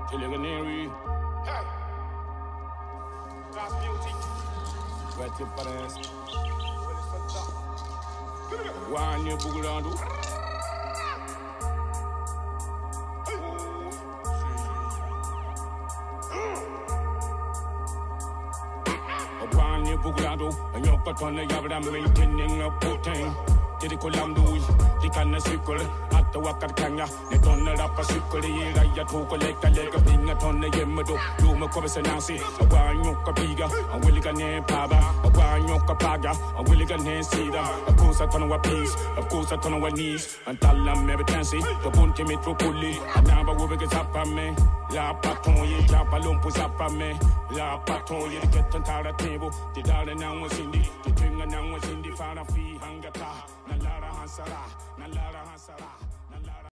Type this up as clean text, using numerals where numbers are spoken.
Hey, that's beauty. Right your balance. One year Bugulando. One year Bugulando, and you're got on the Yabra maintaining a protein. Did it Colamdo, the can a circle at the Wakatanga, the donor up a circle, the year I took a leg of being at on the Yemado, Luma Cobus and Nancy, a Wanyoka Piga, a Willigan Paba, a Wanyoka Paga, a Willigan Cedar, of course I turn our piece, of course I turn our knees, and Talam Mevitancy, the Ponte Metropoli, and now we get up on me, La Paton, ye Japalum puts up on me, La Paton, ye get on the table, the darling now was in the King and now was in the Fana Fee Hangata. Nalara Hansara, Nalara Hansara.